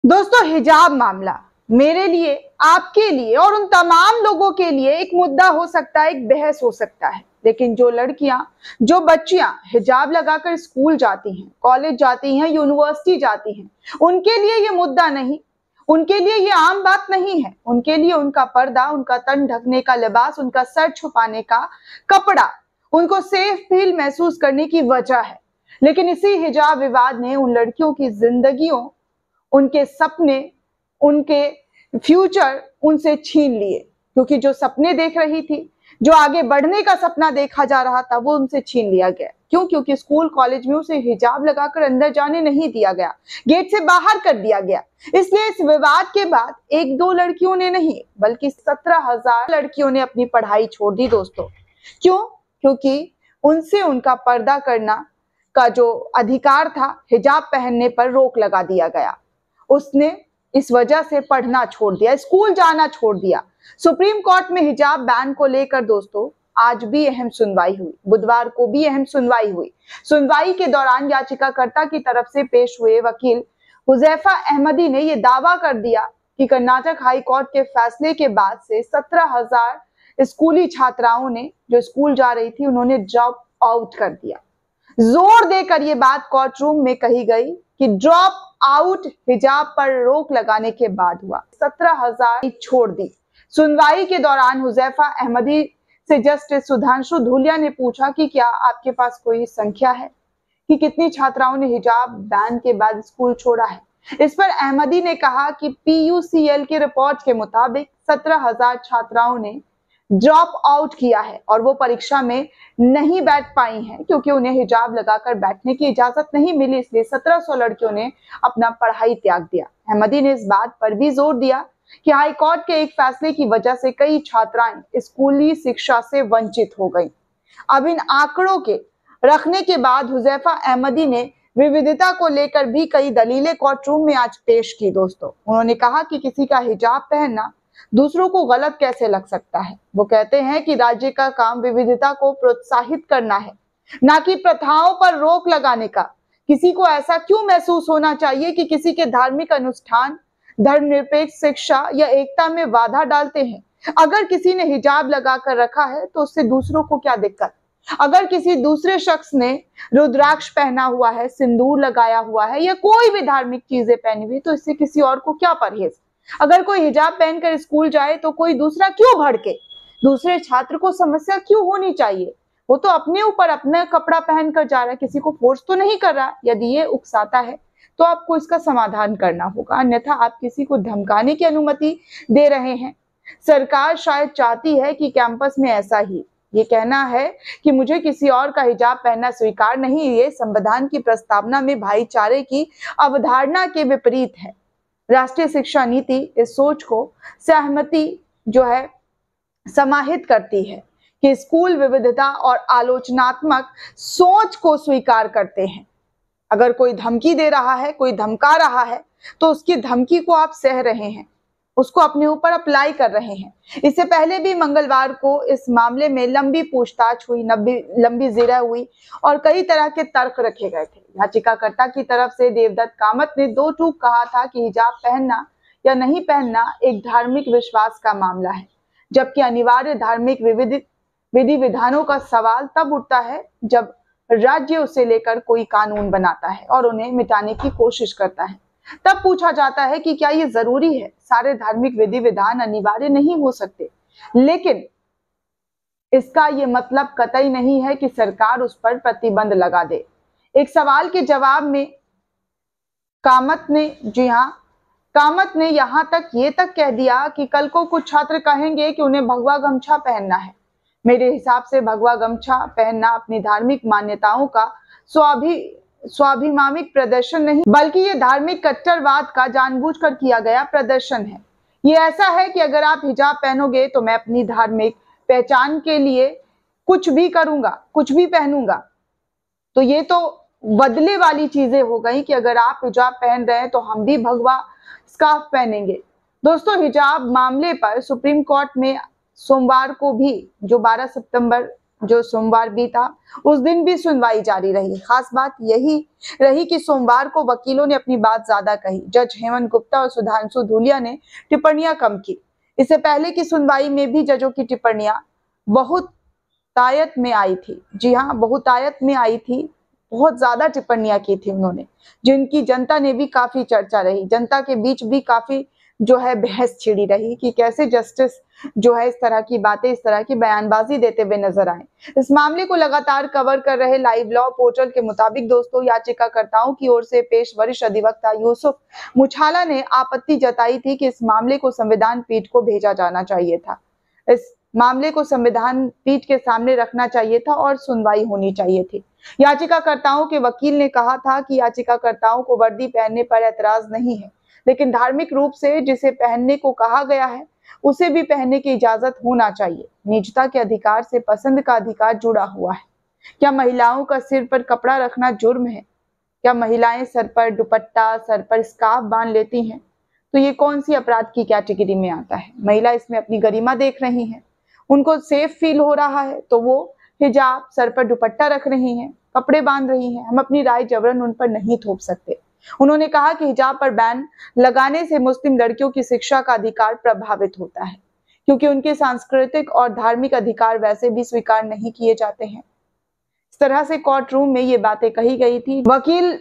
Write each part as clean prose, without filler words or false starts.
दोस्तों, हिजाब मामला मेरे लिए, आपके लिए और उन तमाम लोगों के लिए एक मुद्दा हो सकता है, एक बहस हो सकता है। लेकिन जो लड़कियां, जो बच्चियां हिजाब लगाकर स्कूल जाती हैं, कॉलेज जाती हैं, यूनिवर्सिटी जाती हैं, उनके लिए ये मुद्दा नहीं, उनके लिए ये आम बात नहीं है। उनके लिए उनका पर्दा, उनका तन ढकने का लिबास, उनका सर छुपाने का कपड़ा उनको सेफ फील महसूस करने की वजह है। लेकिन इसी हिजाब विवाद ने उन लड़कियों की जिंदगियों, उनके सपने, उनके फ्यूचर उनसे छीन लिए। क्योंकि जो सपने देख रही थी, जो आगे बढ़ने का सपना देखा जा रहा था, वो उनसे छीन लिया गया। क्यों? क्योंकि स्कूल कॉलेज में उसे हिजाब लगाकर अंदर जाने नहीं दिया गया, गेट से बाहर कर दिया गया। इसलिए इस विवाद के बाद एक दो लड़कियों ने नहीं, बल्कि 17,000 लड़कियों ने अपनी पढ़ाई छोड़ दी दोस्तों। क्यों? क्योंकि उनसे उनका पर्दा करना का जो अधिकार था, हिजाब पहनने पर रोक लगा दिया गया। उसने इस वजह से पढ़ना छोड़ दिया, स्कूल जाना छोड़ दिया। सुप्रीम कोर्ट में हिजाब बैन को लेकर दोस्तों आज भी अहम सुनवाई हुई, बुधवार को भी अहम सुनवाई हुई। सुनवाई के दौरान याचिकाकर्ता की तरफ से पेश हुए वकील हुजैफा अहमदी ने यह दावा कर दिया कि कर्नाटक हाई कोर्ट के फैसले के बाद से 17,000 स्कूली छात्राओं ने, जो स्कूल जा रही थी, उन्होंने ड्रॉप आउट कर दिया। जोर देकर ये बात कोर्ट रूम में कही गई कि ड्रॉप आउट हिजाब पर रोक लगाने के बाद हुआ। 17,000 छोड़ दी। सुनवाई के दौरान हुजैफा अहमदी से जस्टिस सुधांशु धूलिया ने पूछा कि क्या आपके पास कोई संख्या है कि कितनी छात्राओं ने हिजाब बैन के बाद स्कूल छोड़ा है। इस पर अहमदी ने कहा कि PUCL की रिपोर्ट के मुताबिक 17,000 छात्राओं ने ड्रॉप आउट किया है और वो परीक्षा में नहीं बैठ पाई हैं क्योंकि उन्हें हिजाब लगाकर बैठने की इजाजत नहीं मिली। इसलिए 1700 लड़कियों ने अपना पढ़ाई त्याग दिया। अहमदी ने इस बात पर भी जोर दिया कि हाई कोर्ट के एक फैसले की वजह से कई छात्राएं स्कूली शिक्षा से वंचित हो गई। अब इन आंकड़ों के रखने के बाद हुजैफा अहमदी ने विविधता को लेकर भी कई दलीलें कोर्ट रूम में आज पेश की दोस्तों। उन्होंने कहा कि किसी का हिजाब पहनना दूसरों को गलत कैसे लग सकता है। वो कहते हैं कि राज्य का काम विविधता को प्रोत्साहित करना है, ना कि प्रथाओं पर रोक लगाने का। किसी को ऐसा क्यों महसूस होना चाहिए कि किसी के धार्मिक अनुष्ठान धर्मनिरपेक्ष शिक्षा या एकता में बाधा डालते हैं। अगर किसी ने हिजाब लगा कर रखा है तो उससे दूसरों को क्या दिक्कत। अगर किसी दूसरे शख्स ने रुद्राक्ष पहना हुआ है, सिंदूर लगाया हुआ है या कोई भी धार्मिक चीजें पहनी हुई, तो इससे किसी और को क्या परहेज। अगर कोई हिजाब पहनकर स्कूल जाए तो कोई दूसरा क्यों भड़के, दूसरे छात्र को समस्या क्यों होनी चाहिए। वो तो अपने ऊपर अपना कपड़ा पहनकर जा रहा है, किसी को फोर्स तो नहीं कर रहा। यदि ये उकसाता है तो आपको इसका समाधान करना होगा, अन्यथा आप किसी को धमकाने की अनुमति दे रहे हैं। सरकार शायद चाहती है कि कैंपस में ऐसा ही। ये कहना है कि मुझे किसी और का हिजाब पहनना स्वीकार नहीं, ये संविधान की प्रस्तावना में भाईचारे की अवधारणा के विपरीत है। राष्ट्रीय शिक्षा नीति इस सोच को सहमति जो है समाहित करती है कि स्कूल विविधता और आलोचनात्मक सोच को स्वीकार करते हैं। अगर कोई धमकी दे रहा है, कोई धमका रहा है, तो उसकी धमकी को आप सह रहे हैं, उसको अपने ऊपर अप्लाई कर रहे हैं। इससे पहले भी मंगलवार को इस मामले में लंबी पूछताछ हुई, लंबी जिरह हुई और कई तरह के तर्क रखे गए थे। याचिकाकर्ता की तरफ से देवदत्त कामत ने दो टूक कहा था कि हिजाब पहनना या नहीं पहनना एक धार्मिक विश्वास का मामला है, जबकि अनिवार्य धार्मिक विधि विधानों का सवाल तब उठता है जब राज्य उसे लेकर कोई कानून बनाता है और उन्हें मिटाने की कोशिश करता है। तब पूछा जाता है कि क्या ये जरूरी है। सारे धार्मिक विधि विधान अनिवार्य नहीं हो सकते, लेकिन इसका ये मतलब कतई नहीं है कि सरकार उस पर प्रतिबंध लगा दे। एक सवाल के जवाब में कामत ने यहां तक कह दिया कि कल को कुछ छात्र कहेंगे कि उन्हें भगवा गमछा पहनना है। मेरे हिसाब से भगवा गमछा पहनना अपनी धार्मिक मान्यताओं का स्वाभिमानिक प्रदर्शन नहीं, बल्कि ये धार्मिक कट्टरवाद का जानबूझकर किया गया प्रदर्शन है। ये ऐसा है कि अगर आप हिजाब पहनोगे तो मैं अपनी धार्मिक पहचान के लिए कुछ भी करूंगा, कुछ भी पहनूंगा। तो ये तो बदले वाली चीजें हो गई कि अगर आप हिजाब पहन रहे हैं तो हम भी भगवा स्कार्फ पहनेंगे। दोस्तों, हिजाब मामले पर सुप्रीम कोर्ट में सोमवार को भी, जो 12 सितंबर जो सोमवार भी था उस दिन भी सुनवाई जारी रही। खास बात यही रही कि सोमवार को वकीलों ने अपनी बात ज्यादा कही। जज हेमंत गुप्ता और सुधांशु धूलिया ने टिप्पणियां कम की। इससे पहले की सुनवाई में भी जजों की टिप्पणियां बहुतायत में आई थी। जी हाँ, बहुतायत में आई थी। बहुत ज्यादा टिप्पणियां की थी उन्होंने, जिनकी जनता ने भी काफी चर्चा रही। जनता के बीच भी काफी जो है बहस छिड़ी रही कि कैसे जस्टिस जो है इस तरह की बातें, इस तरह की बयानबाजी देते हुए नजर आए। इस मामले को लगातार कवर कर रहे लाइव लॉ पोर्टल के मुताबिक दोस्तों, याचिकाकर्ताओं की ओर से पेश वरिष्ठ अधिवक्ता यूसुफ मुछाला ने आपत्ति जताई थी कि इस मामले को संविधान पीठ को भेजा जाना चाहिए था। इस मामले को संविधान पीठ के सामने रखना चाहिए था और सुनवाई होनी चाहिए थी। याचिकाकर्ताओं के वकील ने कहा था कि याचिकाकर्ताओं को वर्दी पहनने पर ऐतराज नहीं है, लेकिन धार्मिक रूप से जिसे पहनने को कहा गया है उसे भी पहनने की इजाजत होना चाहिए। निजता के अधिकार से पसंद का अधिकार जुड़ा हुआ है। क्या महिलाओं का सिर पर कपड़ा रखना जुर्म है? क्या महिलाएं सर पर दुपट्टा, सर पर स्कार्फ बांध लेती हैं? तो ये कौन सी अपराध की कैटेगरी में आता है? महिला इसमें अपनी गरिमा देख रही हैं, उनको सेफ फील हो रहा है तो वो हिजाब, सर पर दुपट्टा रख रही हैं, कपड़े बांध रही हैं। हम अपनी राय जबरन उन पर नहीं थोप सकते। उन्होंने कहा कि हिजाब पर बैन लगाने से मुस्लिम लड़कियों की शिक्षा का अधिकार प्रभावित होता है, क्योंकि उनके सांस्कृतिक और धार्मिक अधिकार वैसे भी स्वीकार नहीं किए जाते हैं। इस तरह से कोर्ट रूम में ये बातें कही गई थी। वकील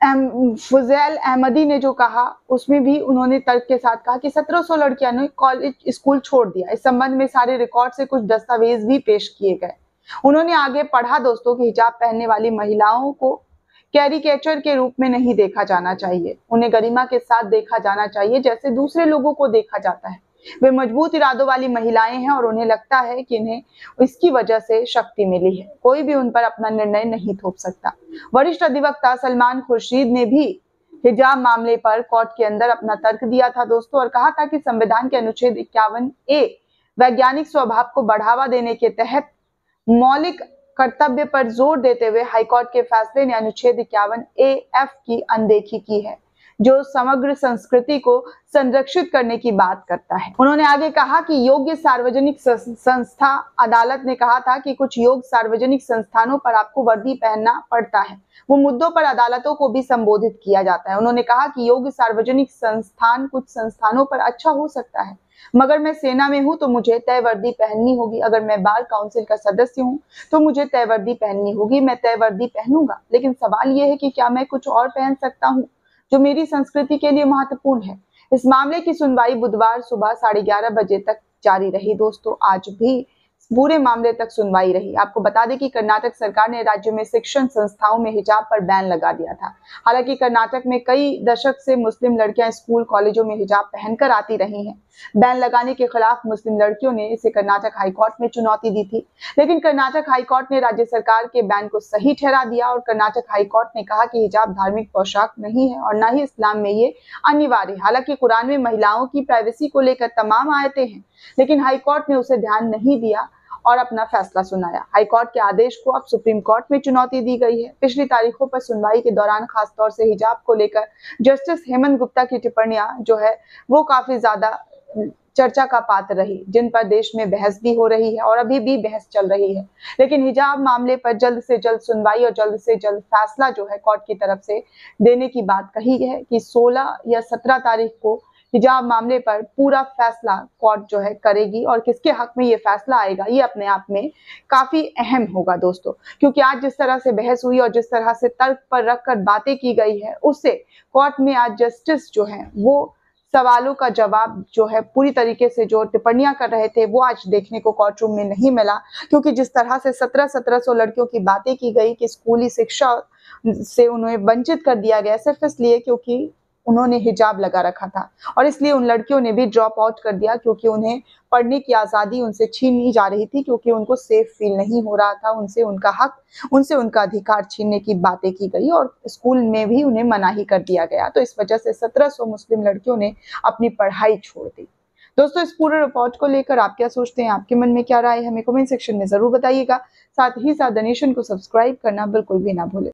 फुजैल अहमदी ने जो कहा उसमें भी उन्होंने तर्क के साथ कहा कि 1700 लड़कियों ने कॉलेज स्कूल छोड़ दिया। इस संबंध में सारे रिकॉर्ड से कुछ दस्तावेज भी पेश किए गए। उन्होंने आगे पढ़ा दोस्तों कि हिजाब पहनने वाली महिलाओं को कैरिकेचर के रूप में नहीं देखा जाना चाहिए, उन्हें गरिमा के साथ देखा जाना चाहिए जैसे दूसरे लोगों को देखा जाता है। वे मजबूत इरादों वाली महिलाएं हैं और उन्हें लगता है कि इन्हें इसकी वजह से शक्ति मिली है। कोई भी उन पर अपना निर्णय नहीं थोप सकता। वरिष्ठ अधिवक्ता सलमान खुर्शीद ने भी हिजाब मामले पर कोर्ट के अंदर अपना तर्क दिया था दोस्तों, और कहा था कि संविधान के अनुच्छेद 51A वैज्ञानिक स्वभाव को बढ़ावा देने के तहत मौलिक कर्तव्य पर जोर देते हुए हाईकोर्ट के फैसले ने अनुच्छेद 51A(F) की अनदेखी की है, जो समग्र संस्कृति को संरक्षित करने की बात करता है। उन्होंने आगे कहा कि योग्य सार्वजनिक संस्था, अदालत ने कहा था कि कुछ योग्य सार्वजनिक संस्थानों पर आपको वर्दी पहनना पड़ता है। वो मुद्दों पर अदालतों को भी संबोधित किया जाता है। उन्होंने कहा कि योग्य सार्वजनिक संस्थान कुछ संस्थानों पर अच्छा हो सकता है, मगर मैं सेना में हूं तो मुझे तय वर्दी पहननी होगी। अगर मैं बार काउंसिल का सदस्य हूं तो मुझे तय वर्दी पहननी होगी, मैं तय वर्दी पहनूंगा। लेकिन सवाल यह है कि क्या मैं कुछ और पहन सकता हूं जो मेरी संस्कृति के लिए महत्वपूर्ण है। इस मामले की सुनवाई बुधवार सुबह 11:30 बजे तक जारी रही दोस्तों। आज भी पूरे मामले तक सुनवाई रही। आपको बता दें कि कर्नाटक सरकार ने राज्य में शिक्षण संस्थाओं में हिजाब पर बैन लगा दिया था। हालांकि कर्नाटक में कई दशक से मुस्लिम लड़कियां स्कूल कॉलेजों में हिजाब पहनकर आती रही हैं। बैन लगाने के खिलाफ मुस्लिम लड़कियों ने इसे कर्नाटक हाईकोर्ट में चुनौती दी थी, लेकिन कर्नाटक हाईकोर्ट ने राज्य सरकार के बैन को सही ठहरा दिया और कर्नाटक हाईकोर्ट ने कहा कि हिजाब धार्मिक पोशाक नहीं है और न ही इस्लाम में ये अनिवार्य है। हालांकि कुरान में महिलाओं की प्राइवेसी को लेकर तमाम आयतें हैं, लेकिन हाईकोर्ट ने उसे ध्यान नहीं दिया और अपना फैसला सुनाया। हाईकोर्ट के आदेश को अब सुप्रीम कोर्ट में चुनौती दी गई है। पिछली तारीखों पर सुनवाई के दौरान खासतौर से हिजाब को लेकर जस्टिस हेमंत गुप्ता की टिप्पणियां जो है वो काफी ज्यादा चर्चा का पात्र रही, जिन पर देश में बहस भी हो रही है और अभी भी बहस चल रही है। लेकिन हिजाब मामले पर जल्द से जल्द सुनवाई और जल्द से जल्द फैसला जो है कोर्ट की तरफ से देने की बात कही है कि 16 या 17 तारीख को हिजाब मामले पर पूरा फैसला कोर्ट जो है करेगी, और किसके हक में ये फैसला आएगा ये अपने आप में काफी अहम होगा दोस्तों, क्योंकि आज जिस तरह से बहस हुई और जिस तरह से तर्क पर रखकर बातें की गई है उससे कोर्ट में आज जस्टिस जो है वो सवालों का जवाब जो है पूरी तरीके से जो टिप्पणियां कर रहे थे वो आज देखने को कोर्ट रूम में नहीं मिला। क्योंकि जिस तरह से 1700 लड़कियों की बातें की गई कि स्कूली शिक्षा से उन्हें वंचित कर दिया गया सिर्फ इसलिए क्योंकि उन्होंने हिजाब लगा रखा था, और इसलिए उन लड़कियों ने भी ड्रॉप आउट कर दिया क्योंकि उन्हें पढ़ने की आज़ादी उनसे छीनी जा रही थी, क्योंकि उनको सेफ फील नहीं हो रहा था, उनसे उनका हक, उनसे उनका अधिकार छीनने की बातें की गई और स्कूल में भी उन्हें मनाही कर दिया गया। तो इस वजह से 1700 मुस्लिम लड़कियों ने अपनी पढ़ाई छोड़ दी। दोस्तों, इस पूरे रिपोर्ट को लेकर आप क्या सोचते हैं, आपके मन में क्या राय है, हमें कमेंट सेक्शन में जरूर बताइएगा। साथ ही साथ द नेशन को सब्सक्राइब करना बिल्कुल भी ना भूलें।